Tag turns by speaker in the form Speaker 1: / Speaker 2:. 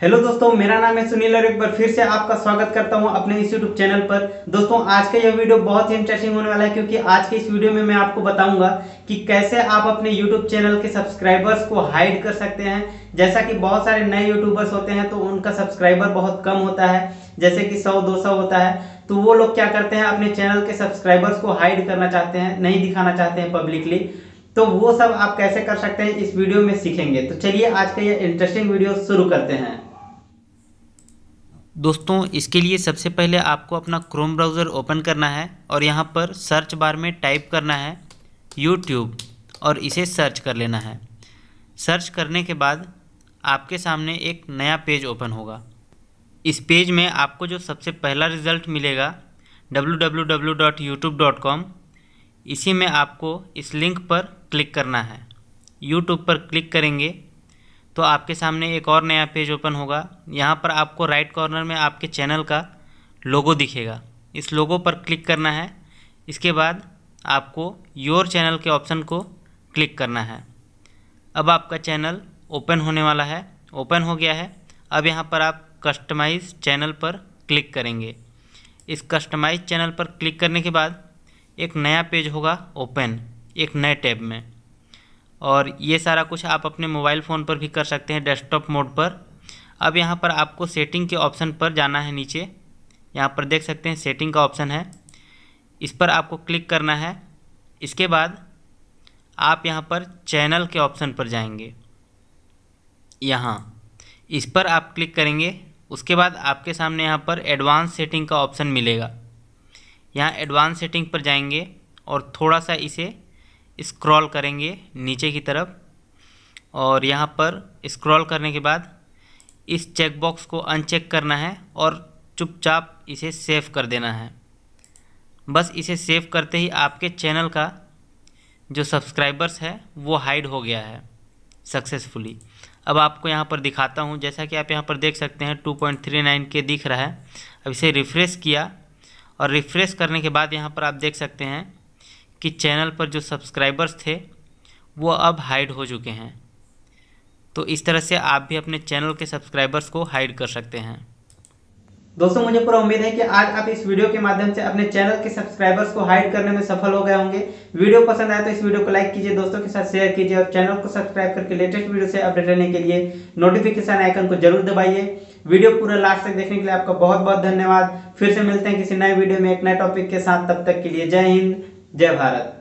Speaker 1: Hello दोस्तों, मेरा नाम है सुनील और एक बार फिर से आपका स्वागत करता हूं अपने इस यूट्यूब चैनल पर। दोस्तों, आज का यह वीडियो बहुत ही इंटरेस्टिंग होने वाला है क्योंकि आज के इस वीडियो में मैं आपको बताऊंगा कि कैसे आप अपने यूट्यूब चैनल के सब्सक्राइबर्स को हाइड कर सकते हैं। जैसा कि बहुत सारे नए यूट्यूबर्स होते हैं तो उनका सब्सक्राइबर बहुत कम होता है, जैसे कि 100-200 होता है। तो वो लोग क्या करते हैं, अपने चैनल के सब्सक्राइबर्स को हाइड करना चाहते हैं, नहीं दिखाना चाहते हैं पब्लिकली। तो वो सब आप कैसे कर सकते हैं इस वीडियो में सीखेंगे। तो चलिए आज का ये इंटरेस्टिंग वीडियो शुरू करते हैं।
Speaker 2: दोस्तों, इसके लिए सबसे पहले आपको अपना क्रोम ब्राउज़र ओपन करना है और यहाँ पर सर्च बार में टाइप करना है यूट्यूब और इसे सर्च कर लेना है। सर्च करने के बाद आपके सामने एक नया पेज ओपन होगा। इस पेज में आपको जो सबसे पहला रिज़ल्ट मिलेगा www.youtube.com, इसी में आपको इस लिंक पर क्लिक करना है। यूट्यूब पर क्लिक करेंगे तो आपके सामने एक और नया पेज ओपन होगा। यहाँ पर आपको राइट कॉर्नर में आपके चैनल का लोगो दिखेगा, इस लोगो पर क्लिक करना है। इसके बाद आपको योर चैनल के ऑप्शन को क्लिक करना है। अब आपका चैनल ओपन होने वाला है, ओपन हो गया है। अब यहाँ पर आप कस्टमाइज़ चैनल पर क्लिक करेंगे। इस कस्टमाइज़ चैनल पर क्लिक करने के बाद एक नया पेज होगा ओपन, एक नए टैब में। और ये सारा कुछ आप अपने मोबाइल फ़ोन पर भी कर सकते हैं, डेस्कटॉप मोड पर। अब यहाँ पर आपको सेटिंग के ऑप्शन पर जाना है। नीचे यहाँ पर देख सकते हैं सेटिंग का ऑप्शन है, इस पर आपको क्लिक करना है। इसके बाद आप यहाँ पर चैनल के ऑप्शन पर जाएंगे, यहाँ इस पर आप क्लिक करेंगे। उसके बाद आपके सामने यहाँ पर एडवांस सेटिंग का ऑप्शन मिलेगा। यहाँ एडवांस सेटिंग पर जाएंगे और थोड़ा सा इसे स्क्रॉल करेंगे नीचे की तरफ, और यहाँ पर स्क्रॉल करने के बाद इस चेक बॉक्स को अनचेक करना है और चुपचाप इसे सेव कर देना है। बस इसे सेव करते ही आपके चैनल का जो सब्सक्राइबर्स है वो हाइड हो गया है सक्सेसफुली। अब आपको यहाँ पर दिखाता हूँ, जैसा कि आप यहाँ पर देख सकते हैं 2.39 के दिख रहा है। अब इसे रिफ़्रेश किया और रिफ़्रेश करने के बाद यहाँ पर आप देख सकते हैं कि चैनल पर जो सब्सक्राइबर्स थे वो अब हाइड हो चुके हैं। तो इस तरह से आप भी अपने चैनल के सब्सक्राइबर्स को हाइड कर सकते हैं।
Speaker 1: दोस्तों, मुझे पूरा उम्मीद है कि आज आप इस वीडियो के माध्यम से अपने चैनल के सब्सक्राइबर्स को हाइड करने में सफल हो गए होंगे। वीडियो पसंद आए तो इस वीडियो को लाइक कीजिए, दोस्तों के साथ शेयर कीजिए और चैनल को सब्सक्राइब करके लेटेस्ट वीडियो से अपडेट रहने के लिए नोटिफिकेशन आइकन को जरूर दबाइए। वीडियो पूरा लास्ट तक देखने के लिए आपका बहुत बहुत धन्यवाद। फिर से मिलते हैं किसी नए वीडियो में एक नए टॉपिक के साथ। तब तक के लिए जय हिंद, जय भारत।